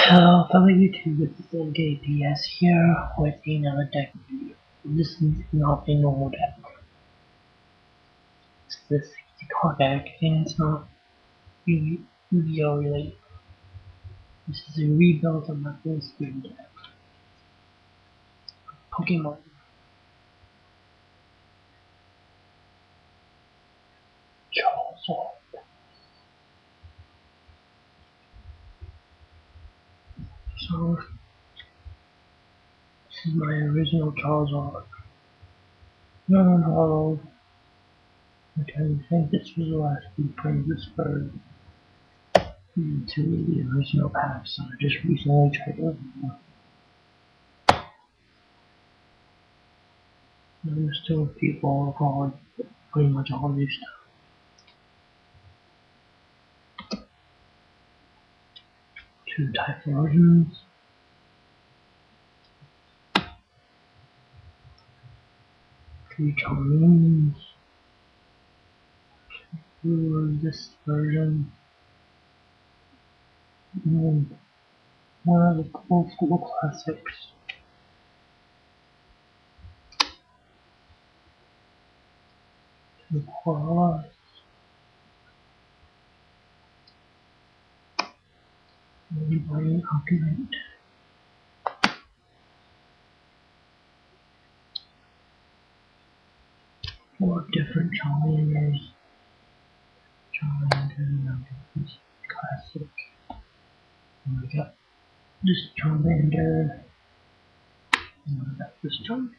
Hello fellow YouTube, it's LGPS here with another deck video. This is not a normal deck. It's the 60 card deck and it's not Yu-Gi-Oh related. This is a rebuild of my full screen deck. Pokemon. Charizard. So, this is my original Charizard. No, I think this was the last reprint of this bird. To the original pack, so I just recently tried it. There's still people on pretty much all this stuff. Two type versions. Three Charmeleons. Two this version. And one of the old school classics. Two Koalas. One Brain Oculate. Four different Charmeleons. Charmander, this classic. And we got this Charmander. And we got this Charmander.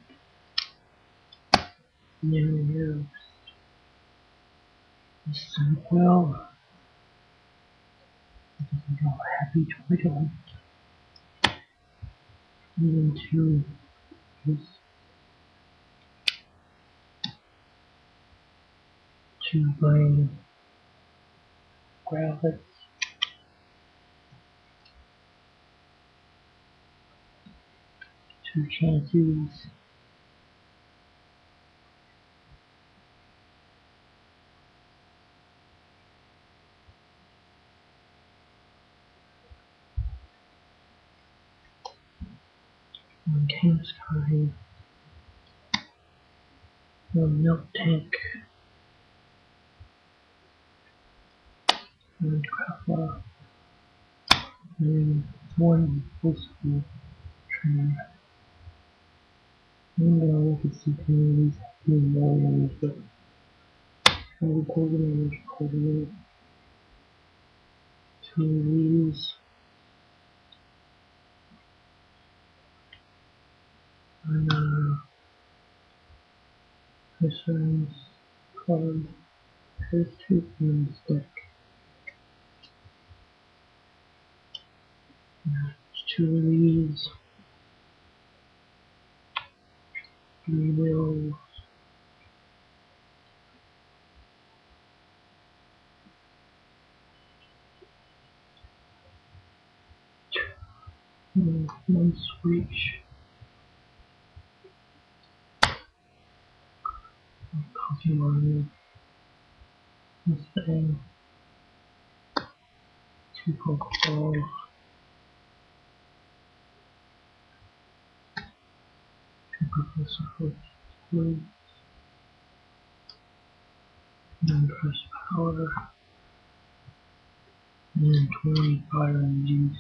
And then we have this Sunquill. Happy Toy. And then two Brain Growlithe. Two Chanseys. One Tanksky. One Miltank. One Growlithe. And one old school trainer. I'm gonna look at some communities doing more than this, but I'm coordinated two of these. And this one's called has two in this deck. Two of these. Three wheels. One switch. Pokemon. This thing. Two Pokeballs. Two Professor Oak. One Press Power. And then 20 Fire Energies.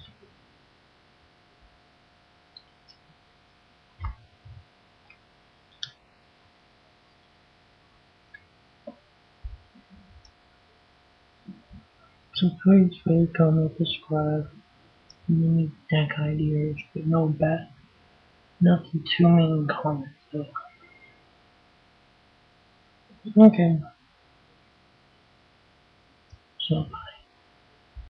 So please rate, comment, subscribe. Any deck ideas, but no bad, nothing too many comments though. Okay.